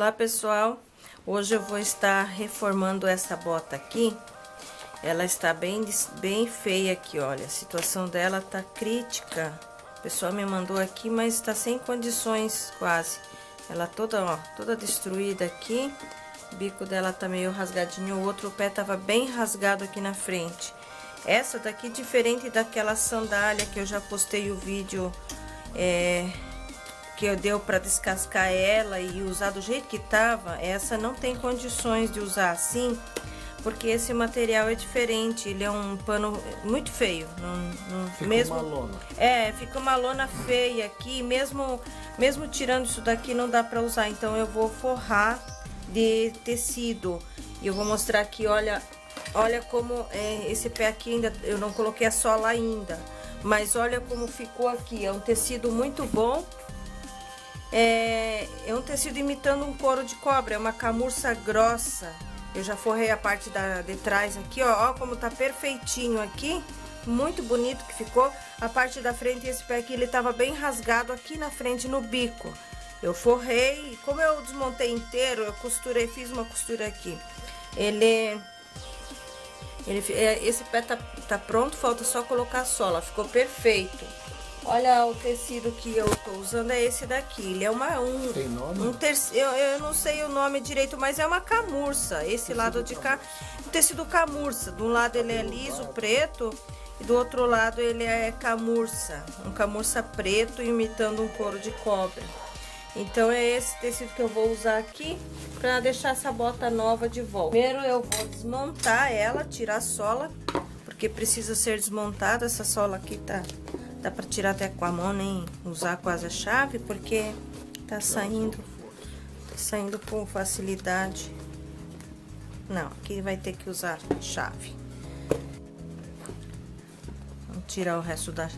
Olá pessoal, hoje eu vou estar reformando essa bota aqui. Ela está bem feia aqui, olha, a situação dela tá crítica. O pessoal me mandou aqui, mas está sem condições quase. Ela toda, ó, toda destruída aqui. O bico dela tá meio rasgadinho, o outro pé tava bem rasgado aqui na frente. Essa daqui, diferente daquela sandália que eu já postei o vídeo, que eu deu para descascar ela e usar do jeito que tava, essa não tem condições de usar assim, porque esse material é diferente, ele é um pano muito feio. Fica mesmo, uma lona. Fica uma lona feia aqui, mesmo tirando isso daqui não dá para usar, então eu vou forrar de tecido. E eu vou mostrar aqui, olha como esse pé aqui ainda, eu não coloquei a sola ainda, mas olha como ficou aqui, é um tecido muito bom. É um tecido imitando um couro de cobra, é uma camurça grossa. Eu já forrei a parte de trás aqui, ó como tá perfeitinho aqui, muito bonito que ficou. A parte da frente, esse pé aqui, ele tava bem rasgado aqui na frente no bico. Eu forrei, como eu desmontei inteiro, eu costurei, fiz uma costura aqui. Esse pé tá pronto, falta só colocar a sola, ficou perfeito. Olha o tecido que eu tô usando, é esse daqui. Ele é Tem nome? Eu não sei o nome direito, mas é uma camurça. Esse lado de cá, tecido camurça. De um lado ele é liso, preto, e do outro lado ele é camurça. Um camurça preto imitando um couro de cobra. Então é esse tecido que eu vou usar aqui pra deixar essa bota nova de volta. Primeiro eu vou desmontar ela, tirar a sola, porque precisa ser desmontada. Essa sola aqui dá pra tirar até com a mão, nem usar quase a chave, porque tá saindo com facilidade. Não, aqui vai ter que usar chave. Vamos tirar o resto da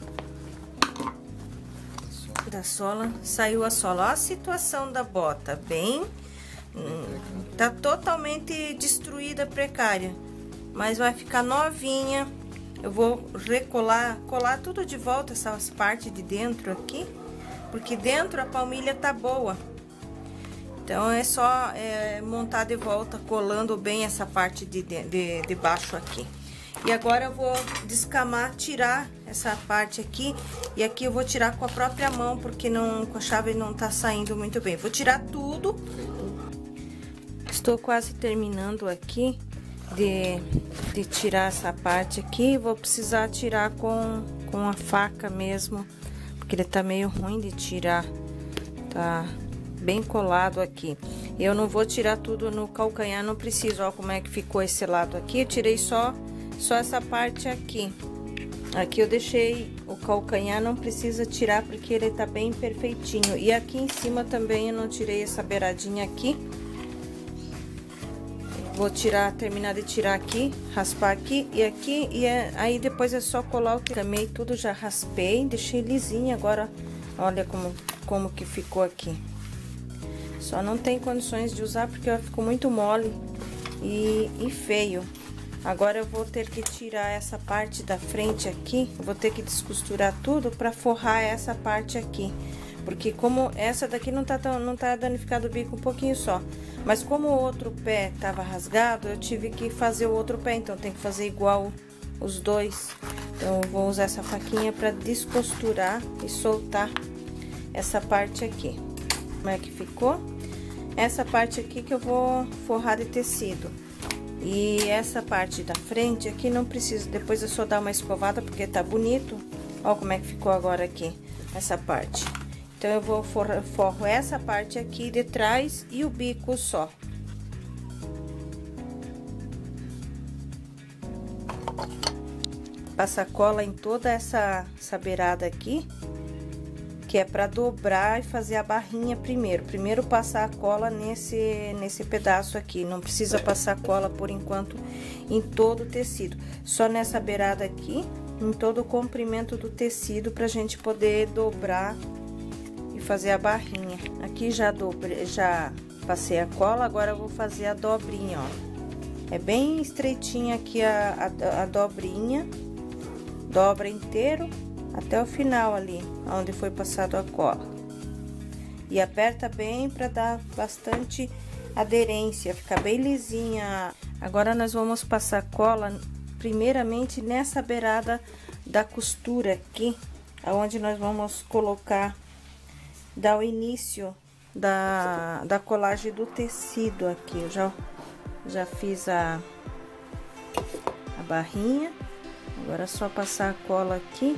sola. Saiu a sola. Olha a situação da bota, tá totalmente destruída, precária, mas vai ficar novinha. Eu vou colar tudo de volta, essas partes de dentro aqui, porque dentro a palmilha tá boa. Então é só montar de volta, colando bem essa parte de baixo aqui. E agora eu vou descamar, tirar essa parte aqui, e aqui eu vou tirar com a própria mão, porque com a chave não tá saindo muito bem. Vou tirar tudo. Estou quase terminando aqui de tirar essa parte aqui. Vou precisar tirar com a faca mesmo, porque ele tá meio ruim de tirar, tá bem colado aqui. Eu não vou tirar tudo no calcanhar, não preciso. Ó como é que ficou esse lado aqui. Eu tirei só essa parte aqui. Aqui eu deixei o calcanhar, não precisa tirar porque ele tá bem perfeitinho. E aqui em cima também eu não tirei essa beiradinha aqui. Vou terminar de tirar aqui, raspar aqui e aqui, aí depois é só colar o que camei tudo, já raspei, deixei lisinho. Agora olha como que ficou aqui. Só não tem condições de usar porque ficou muito mole e feio. Agora eu vou ter que tirar essa parte da frente aqui, eu vou ter que descosturar tudo para forrar essa parte aqui. Porque como essa daqui não tá danificado o bico, um pouquinho só. Mas como o outro pé tava rasgado, eu tive que fazer o outro pé, então tem que fazer igual os dois. Então eu vou usar essa faquinha para descosturar e soltar essa parte aqui. Como é que ficou? Essa parte aqui que eu vou forrar de tecido. E essa parte da frente aqui não precisa, depois é só dar uma escovada porque tá bonito. Ó como é que ficou agora aqui, essa parte. Então eu vou forro essa parte aqui de trás e o bico só. Passa cola em toda essa beirada aqui, que é para dobrar e fazer a barrinha primeiro. Primeiro passar a cola nesse pedaço aqui. Não precisa passar cola por enquanto em todo o tecido. Só nessa beirada aqui, em todo o comprimento do tecido, pra gente poder dobrar e fazer a barrinha. Aqui já passei a cola, agora eu vou fazer a dobrinha, ó. É bem estreitinha aqui a dobrinha. Dobra inteiro até o final ali, onde foi passado a cola. E aperta bem para dar bastante aderência, ficar bem lisinha. Agora nós vamos passar cola primeiramente nessa beirada da costura aqui, aonde nós vamos colocar, dar o início da colagem do tecido aqui. Eu já fiz a barrinha, agora é só passar a cola aqui.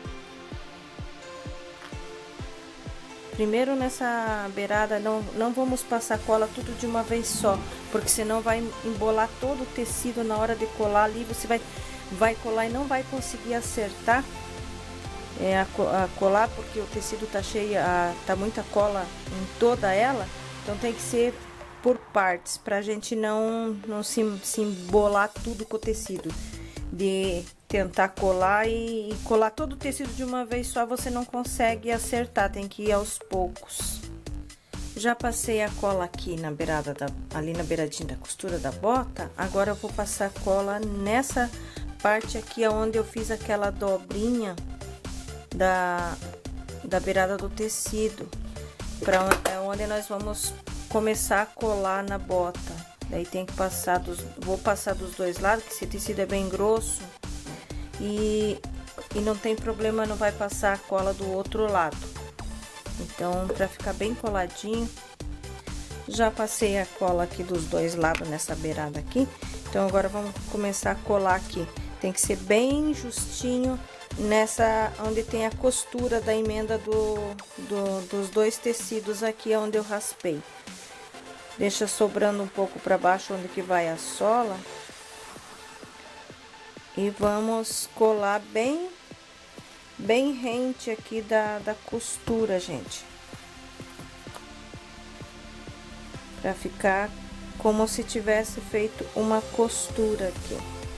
Primeiro nessa beirada não vamos passar cola tudo de uma vez só, porque senão vai embolar todo o tecido na hora de colar ali, você vai colar e não vai conseguir acertar a colar, porque o tecido tá cheio, tá muita cola em toda ela, então tem que ser por partes, pra gente não se embolar tudo com o tecido. De tentar colar e colar todo o tecido de uma vez só, você não consegue acertar, tem que ir aos poucos. Já passei a cola aqui na beirada ali na beiradinha da costura da bota. Agora eu vou passar cola nessa parte aqui onde eu fiz aquela dobrinha da beirada do tecido, é onde nós vamos começar a colar na bota. Daí tem que passar vou passar dos dois lados, que esse tecido é bem grosso e não tem problema, não vai passar a cola do outro lado. Então, para ficar bem coladinho, já passei a cola aqui dos dois lados nessa beirada aqui. Então, agora vamos começar a colar aqui. Tem que ser bem justinho nessa onde tem a costura da emenda dos dois tecidos aqui, onde eu raspei. Deixa sobrando um pouco para baixo onde que vai a sola. E vamos colar bem rente aqui da costura, gente. Para ficar como se tivesse feito uma costura aqui.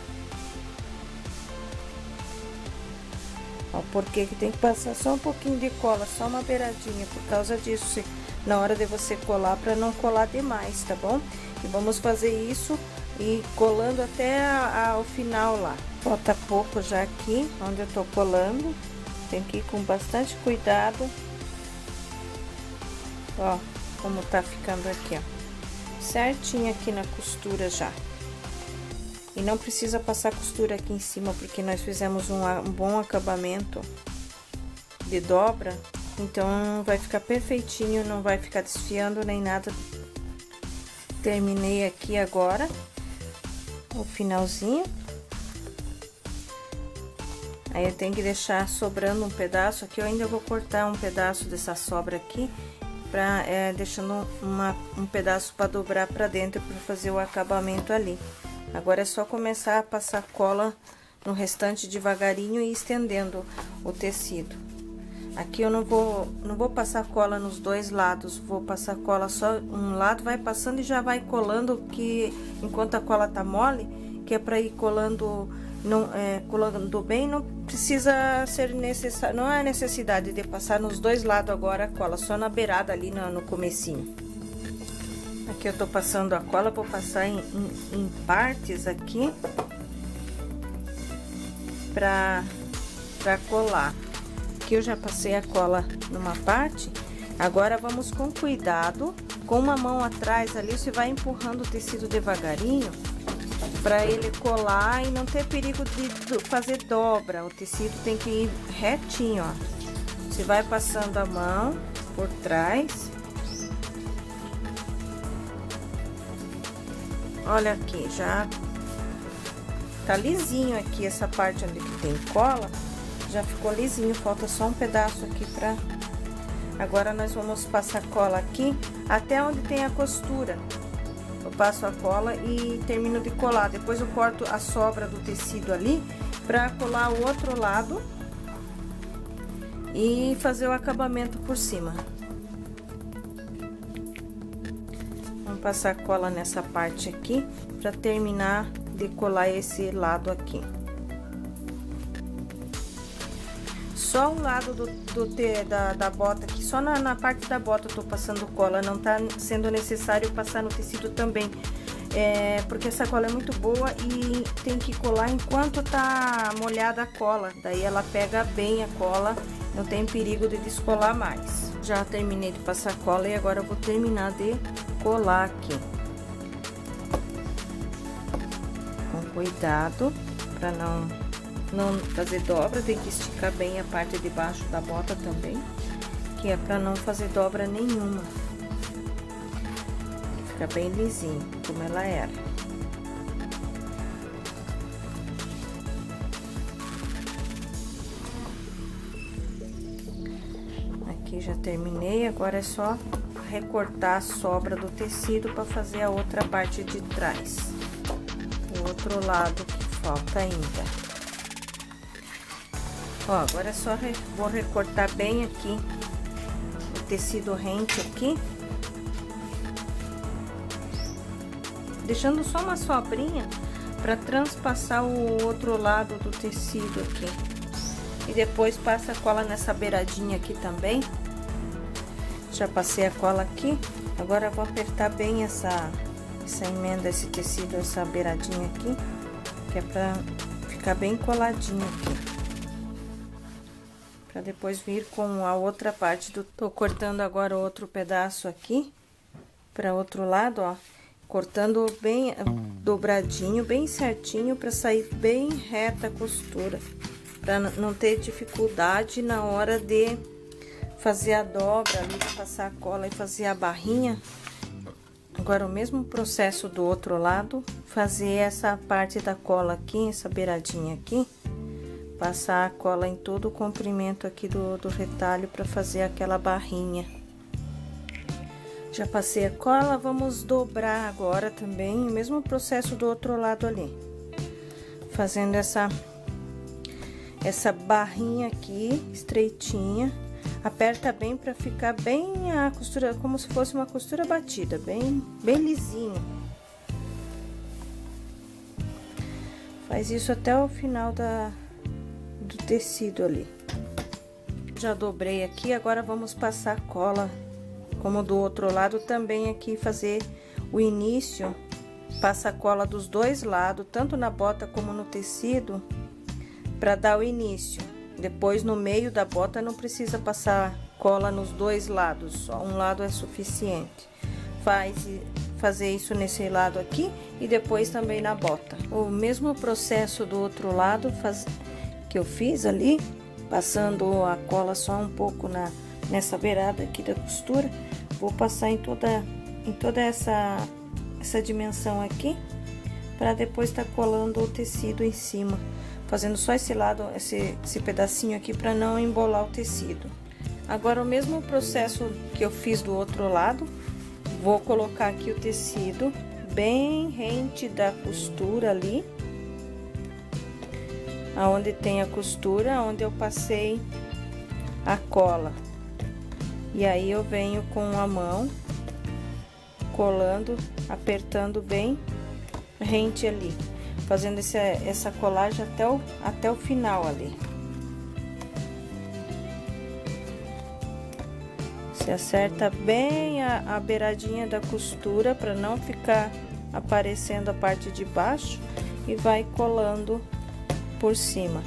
Ó, porque que tem que passar só um pouquinho de cola, só uma beiradinha, por causa disso, na hora de você colar, para não colar demais, tá bom? E vamos fazer isso e colando até o final lá. Falta pouco já aqui, onde eu tô colando, tem que ir com bastante cuidado. Ó, como tá ficando aqui, ó, certinho aqui na costura já. E não precisa passar costura aqui em cima, porque nós fizemos um bom acabamento de dobra. Então, vai ficar perfeitinho, não vai ficar desfiando nem nada. Terminei aqui agora o finalzinho. Aí, eu tenho que deixar sobrando um pedaço aqui. Eu ainda vou cortar um pedaço dessa sobra aqui, deixando um pedaço para dobrar para dentro, para fazer o acabamento ali. Agora, é só começar a passar cola no restante devagarinho e estendendo o tecido. Aqui eu não vou passar cola nos dois lados, vou passar cola só um lado, vai passando e já vai colando, que enquanto a cola tá mole, que é para ir colando, colando bem, não precisa ser necessário, não há necessidade de passar nos dois lados agora a cola, só na beirada ali no comecinho. Aqui eu tô passando a cola, vou passar em partes aqui, pra colar. Aqui eu já passei a cola numa parte, agora vamos com cuidado, com uma mão atrás ali, você vai empurrando o tecido devagarinho, para ele colar e não ter perigo de fazer dobra. O tecido tem que ir retinho, ó. Você vai passando a mão por trás. Olha aqui, já tá lisinho aqui essa parte onde que tem cola. Já ficou lisinho, falta só um pedaço aqui pra... Agora, nós vamos passar cola aqui até onde tem a costura. Eu passo a cola e termino de colar. Depois eu corto a sobra do tecido ali pra colar o outro lado e fazer o acabamento por cima. Vamos passar cola nessa parte aqui pra terminar de colar esse lado aqui. Só um lado da bota aqui, só na parte da bota eu tô passando cola, não tá sendo necessário passar no tecido também, porque essa cola é muito boa e tem que colar enquanto tá molhada a cola, daí ela pega bem a cola, não tem perigo de descolar mais. Já terminei de passar cola e agora eu vou terminar de colar aqui. Com cuidado, para não fazer dobra, tem que esticar bem a parte de baixo da bota também, que é para não fazer dobra nenhuma. Fica bem lisinho, como ela era. Aqui já terminei, agora é só recortar a sobra do tecido para fazer a outra parte de trás. O outro lado que falta ainda. Ó, agora é só vou recortar bem aqui o tecido rente aqui, deixando só uma sobrinha para transpassar o outro lado do tecido aqui. E depois passa a cola nessa beiradinha aqui também. Já passei a cola aqui, agora eu vou apertar bem essa emenda, esse tecido, essa beiradinha aqui, que é pra ficar bem coladinho aqui. Pra depois vir com a outra parte do... Tô cortando agora outro pedaço aqui, pra outro lado, ó. Cortando bem dobradinho, bem certinho, pra sair bem reta a costura. Pra não ter dificuldade na hora de fazer a dobra ali, de passar a cola e fazer a barrinha. Agora, o mesmo processo do outro lado, fazer essa parte da cola aqui, essa beiradinha aqui, passar a cola em todo o comprimento aqui do retalho para fazer aquela barrinha. Já passei a cola, vamos dobrar agora também, o mesmo processo do outro lado ali. Fazendo essa barrinha aqui, estreitinha. Aperta bem para ficar bem a costura, como se fosse uma costura batida, bem lisinho. Faz isso até o final do tecido ali. Já dobrei aqui, agora vamos passar cola, como do outro lado também aqui, fazer o início. Passa a cola dos dois lados, tanto na bota como no tecido, para dar o início. Depois, no meio da bota, não precisa passar cola nos dois lados, só um lado é suficiente. Fazer isso nesse lado aqui e depois também na bota. O mesmo processo do outro lado que eu fiz ali, passando a cola só um pouco nessa beirada aqui da costura, vou passar em toda essa dimensão aqui, para depois estar colando o tecido em cima. Fazendo só esse lado, esse pedacinho aqui, para não embolar o tecido. Agora, o mesmo processo que eu fiz do outro lado, vou colocar aqui o tecido bem rente da costura ali, aonde tem a costura, onde eu passei a cola. E aí, eu venho com a mão, colando, apertando bem rente ali. Fazendo essa colagem até o final ali. Você acerta bem a beiradinha da costura para não ficar aparecendo a parte de baixo e vai colando por cima.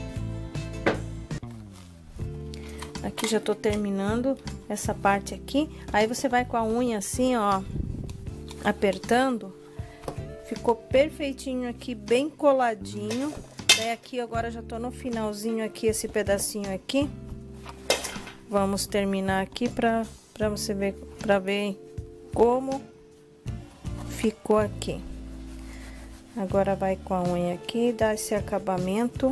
Aqui já tô terminando essa parte aqui. Aí você vai com a unha assim, ó, apertando. Ficou perfeitinho aqui, bem coladinho. Daí aqui agora já tô no finalzinho aqui, esse pedacinho aqui. Vamos terminar aqui pra você ver, pra ver como ficou aqui. Agora vai com a unha aqui, dá esse acabamento.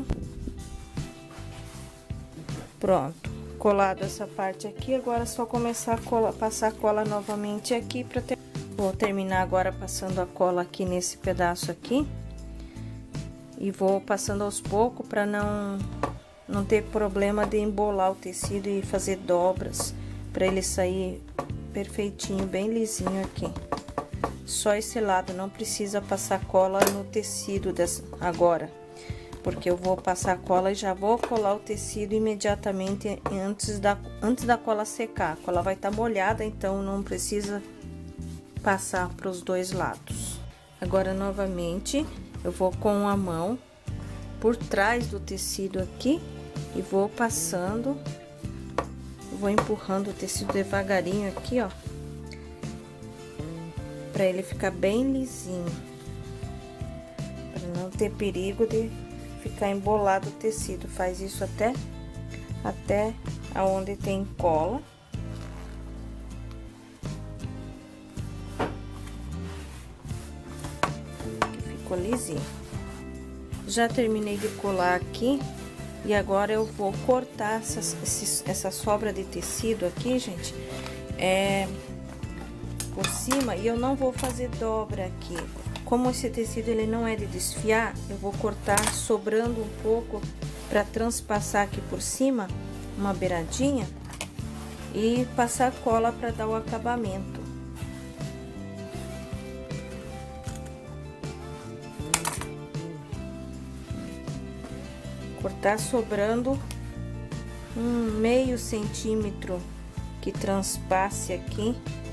Pronto, colado essa parte aqui, agora é só começar a passar a cola novamente aqui pra ter... Vou terminar agora passando a cola aqui nesse pedaço aqui. E vou passando aos poucos para não ter problema de embolar o tecido e fazer dobras. Para ele sair perfeitinho, bem lisinho aqui. Só esse lado, não precisa passar cola no tecido agora. Porque eu vou passar a cola e já vou colar o tecido imediatamente antes da cola secar. A cola vai estar molhada, então não precisa passar para os dois lados. Agora, novamente, eu vou com a mão por trás do tecido aqui e vou passando vou empurrando o tecido devagarinho aqui, ó, pra ele ficar bem lisinho, pra não ter perigo de ficar embolado o tecido. Faz isso até aonde tem cola. Ficou lisinho. Já terminei de colar aqui. E agora eu vou cortar essa sobra de tecido aqui, gente, por cima. E eu não vou fazer dobra aqui. Como esse tecido ele não é de desfiar, eu vou cortar sobrando um pouco para transpassar aqui por cima, uma beiradinha, e passar cola para dar o acabamento. Cortar sobrando meio centímetro que transpasse aqui,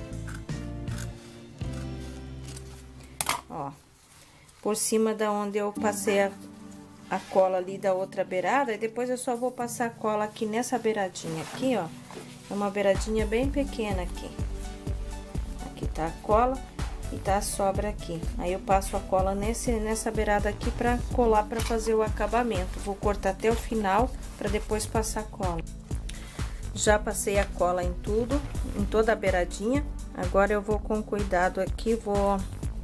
ó, por cima da onde eu passei a cola ali da outra beirada. E depois eu só vou passar a cola aqui nessa beiradinha aqui, ó, é uma beiradinha bem pequena aqui. Aqui tá a cola e tá a sobra aqui. Aí eu passo a cola nessa beirada aqui pra colar, pra fazer o acabamento. Vou cortar até o final pra depois passar a cola. Já passei a cola em tudo, em toda a beiradinha. Agora eu vou com cuidado aqui, vou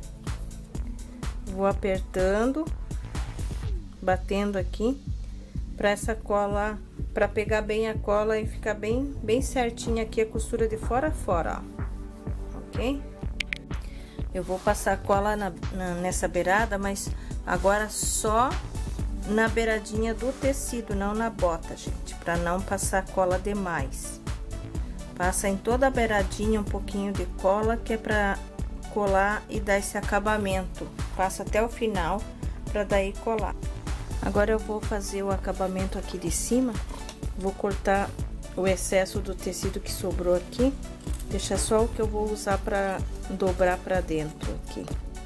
apertando, batendo aqui pra essa cola, pra pegar bem a cola e ficar bem certinha aqui a costura de fora a fora, ó. Ok? Eu vou passar cola nessa beirada, mas agora só na beiradinha do tecido, não na bota, gente, para não passar cola demais. Passa em toda a beiradinha um pouquinho de cola, que é para colar e dar esse acabamento. Passa até o final para daí colar. Agora eu vou fazer o acabamento aqui de cima. Vou cortar o excesso do tecido que sobrou aqui. Deixa só o que eu vou usar para dobrar para dentro aqui.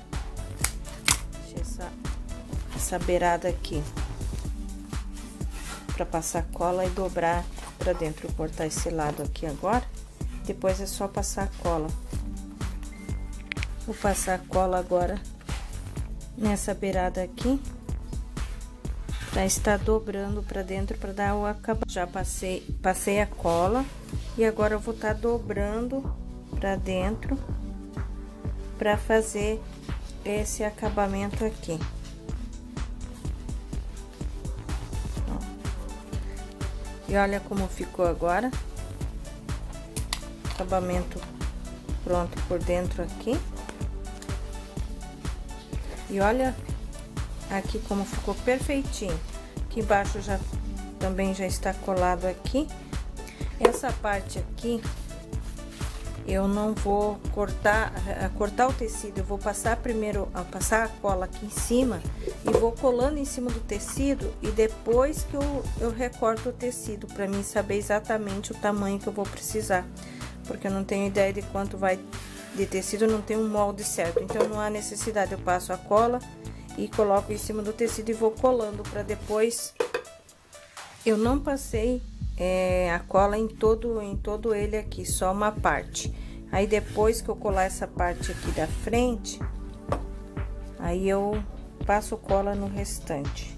Deixa essa beirada aqui para passar cola e dobrar para dentro. Vou cortar esse lado aqui agora. Depois é só passar cola. Vou passar cola agora nessa beirada aqui, para estar dobrando para dentro para dar o acabamento. Já passei a cola e agora eu vou estar dobrando para dentro para fazer esse acabamento aqui. Ó. E olha como ficou agora. Acabamento pronto por dentro aqui. E olha aqui como ficou perfeitinho. Aqui embaixo também já está colado aqui. Essa parte aqui eu não vou cortar o tecido. Eu vou passar primeiro passar a cola aqui em cima e vou colando em cima do tecido, e depois que eu recorto o tecido, para mim saber exatamente o tamanho que eu vou precisar, porque eu não tenho ideia de quanto vai de tecido, não tem um molde certo, então não há necessidade. Eu passo a cola e coloco em cima do tecido e vou colando para depois. Eu não passei a cola em todo ele aqui, só uma parte. Aí depois que eu colar essa parte aqui da frente, aí eu passo cola no restante.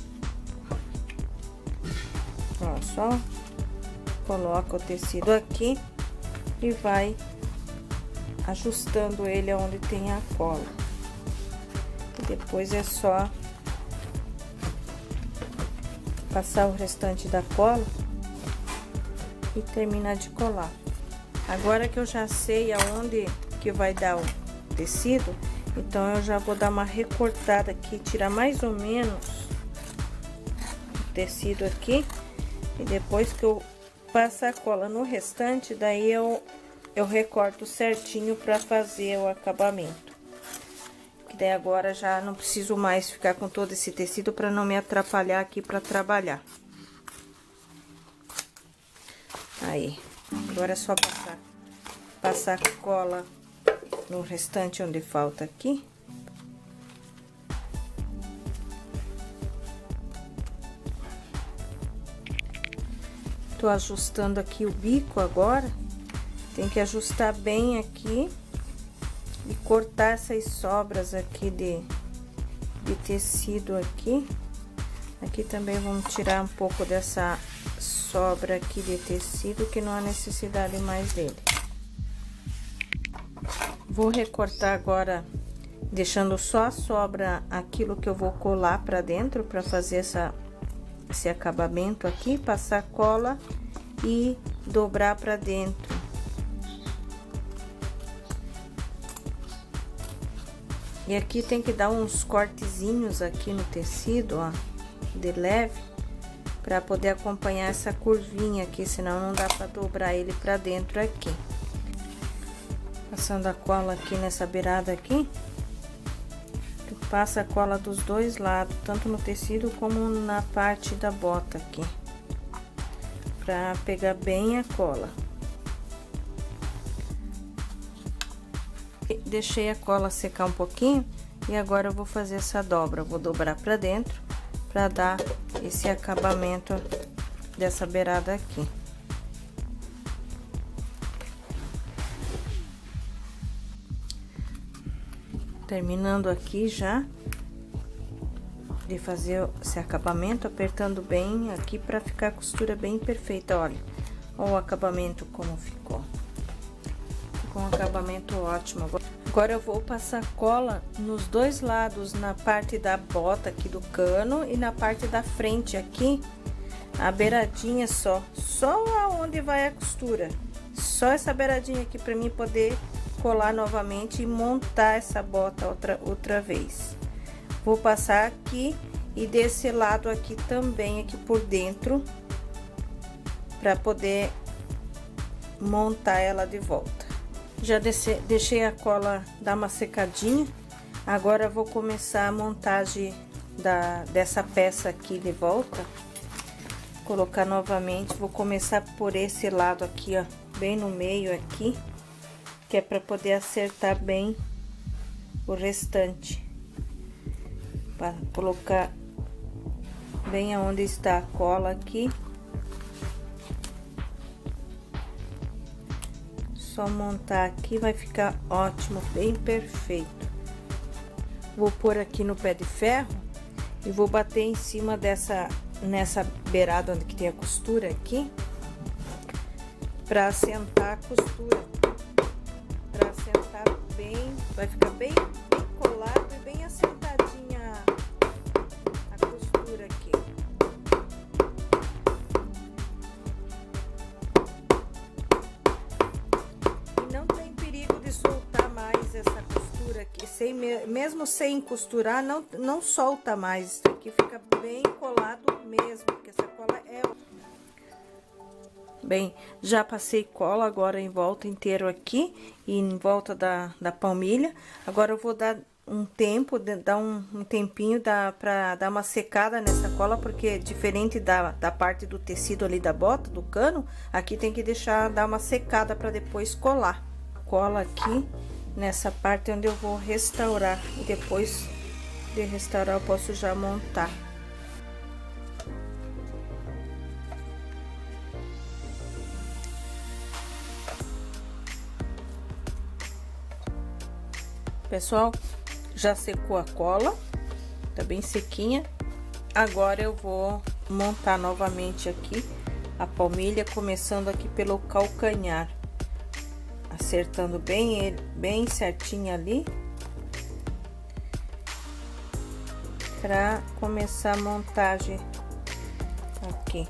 Ó, só coloca o tecido aqui e vai ajustando ele aonde tem a cola. E depois é só passar o restante da cola e terminar de colar. Agora que eu já sei aonde que vai dar o tecido, então eu já vou dar uma recortada aqui, tirar mais ou menos o tecido aqui, e depois que eu passar a cola no restante, daí eu recorto certinho para fazer o acabamento. Que daí agora já não preciso mais ficar com todo esse tecido para não me atrapalhar aqui para trabalhar. Aí, agora é só passar cola no restante onde falta aqui. Tô ajustando aqui o bico agora. Tem que ajustar bem aqui e cortar essas sobras aqui de tecido aqui. Aqui também vamos tirar um pouco dessa sobra aqui de tecido, que não há necessidade mais dele. Vou recortar agora, deixando só a sobra, aquilo que eu vou colar pra dentro, pra fazer esse acabamento aqui, passar cola e dobrar pra dentro. E aqui tem que dar uns cortezinhos aqui no tecido, ó, de leve, para poder acompanhar essa curvinha aqui, senão não dá para dobrar ele para dentro aqui. Passando a cola aqui nessa beirada aqui, tu passa a cola dos dois lados, tanto no tecido como na parte da bota aqui, para pegar bem a cola. Deixei a cola secar um pouquinho e agora eu vou fazer essa dobra. Vou dobrar para dentro para dar esse acabamento dessa beirada aqui. Terminando aqui já de fazer esse acabamento, apertando bem aqui para ficar a costura bem perfeita. Olha o acabamento como ficou. Com acabamento ótimo. Agora eu vou passar cola nos dois lados, na parte da bota aqui do cano e na parte da frente aqui, a beiradinha só aonde vai a costura, só essa beiradinha aqui para mim poder colar novamente e montar essa bota outra vez. Vou passar aqui e desse lado aqui também, aqui por dentro, para poder montar ela de volta. Já deixei a cola dar uma secadinha. Agora eu vou começar a montagem dessa peça aqui de volta. Colocar novamente, vou começar por esse lado aqui, ó, bem no meio aqui, que é para poder acertar bem o restante. Para colocar bem aonde está a cola aqui. Só montar aqui vai ficar ótimo, bem perfeito. Vou pôr aqui no pé de ferro e vou bater em cima nessa beirada onde que tem a costura aqui, para assentar a costura, para assentar bem, vai ficar bem colado e bem assentadinha a costura aqui. Essa costura aqui, mesmo sem costurar, não solta mais. Isso aqui fica bem colado mesmo, porque essa cola é... Bem, já passei cola agora em volta inteiro aqui e em volta da palmilha. Agora eu vou dar um tempo, dar um tempinho para dar uma secada nessa cola, porque diferente da parte do tecido ali da bota, do cano, aqui tem que dar uma secada para depois colar. Cola aqui nessa parte onde eu vou restaurar, e depois de restaurar eu posso já montar. Pessoal, já secou a cola, tá bem sequinha. Agora eu vou montar novamente aqui a palmilha, começando aqui pelo calcanhar, acertando bem certinho ali, para começar a montagem aqui.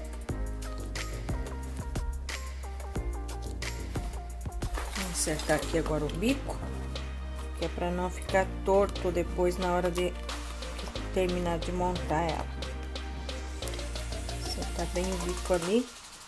Vou acertar aqui agora o bico, que é para não ficar torto depois na hora de terminar de montar ela. Acertar bem o bico ali.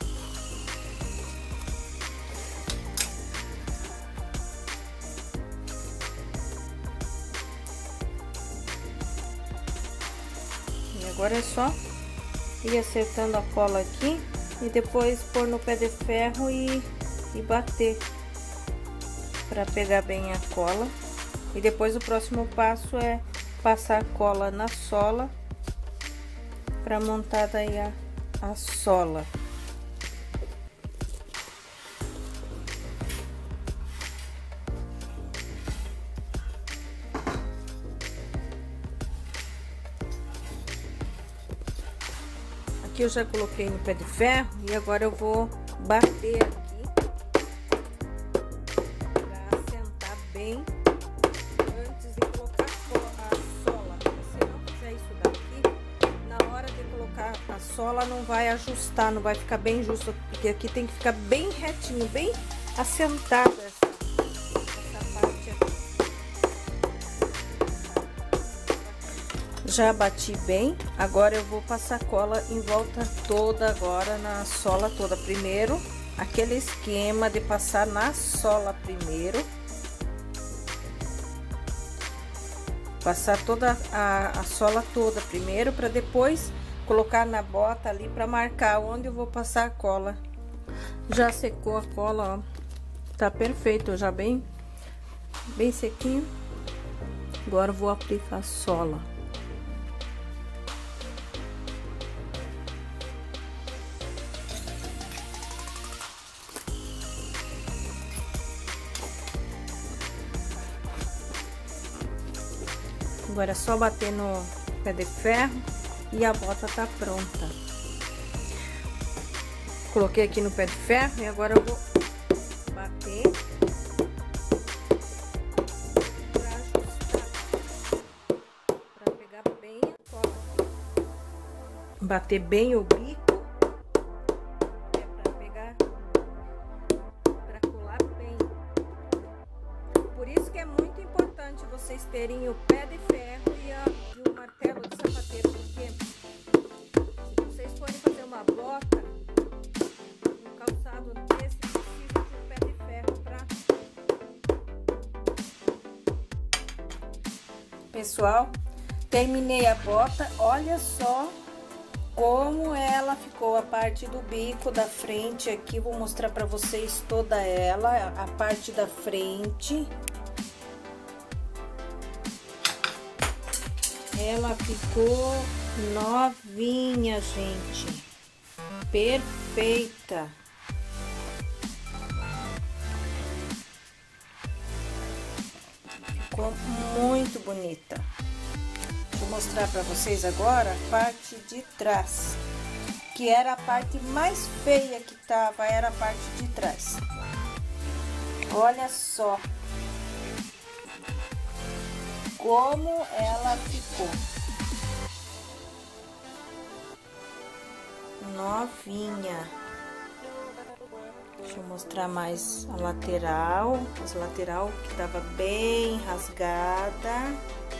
Agora é só ir acertando a cola aqui e depois pôr no pé de ferro e bater para pegar bem a cola. E depois o próximo passo é passar a cola na sola para montar daí a sola. aqui eu já coloquei no pé de ferro e agora eu vou bater aqui para assentar bem antes de colocar a sola. Se não fizer isso daqui, na hora de colocar a sola não vai ajustar, não vai ficar bem justo, porque aqui tem que ficar bem retinho, bem assentado essa parte aqui. Já bati bem, agora eu vou passar cola em volta toda agora na sola toda. Primeiro, aquele esquema de passar na sola primeiro. Passar toda a sola toda primeiro, para depois colocar na bota ali para marcar onde eu vou passar a cola. Já secou a cola, ó. Tá perfeito, já bem sequinho. Agora eu vou aplicar a sola. Agora é só bater no pé de ferro e a bota tá pronta. Coloquei aqui no pé de ferro e agora eu vou bater para ajustar, para pegar bem a cola. Bater bem o bico, para pegar, para colar bem. Por isso que é muito importante vocês terem o pé de ferro e o martelo de sapateiro, porque se vocês forem fazer uma bota no calçado desse, precisa de um pé de ferro para... Pessoal, terminei a bota, olha só como ela ficou, a parte do bico da frente aqui, vou mostrar para vocês toda ela, a parte da frente. Ela ficou novinha, gente, perfeita. Ficou muito bonita. Vou mostrar para vocês agora a parte de trás, que era a parte mais feia que tava, era a parte de trás. Olha só como ela ficou novinha. Deixa eu mostrar mais a lateral, que tava bem rasgada.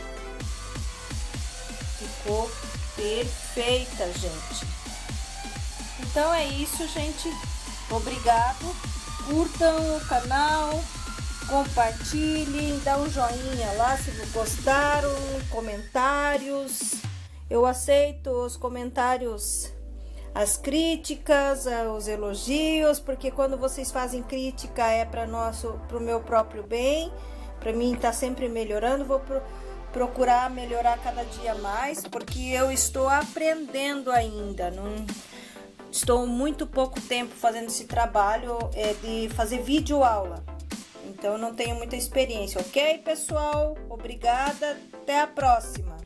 Ficou perfeita, gente. Então é isso, gente. Obrigado. Curtam o canal, compartilhem, dá um joinha lá se gostaram, comentários. Eu aceito os comentários, as críticas, os elogios, porque quando vocês fazem crítica é pro meu próprio bem, para mim tá sempre melhorando. Vou procurar melhorar cada dia mais, porque eu estou aprendendo ainda, não estou muito pouco tempo fazendo esse trabalho de fazer vídeo aula. Então, não tenho muita experiência, ok, pessoal? Obrigada, até a próxima!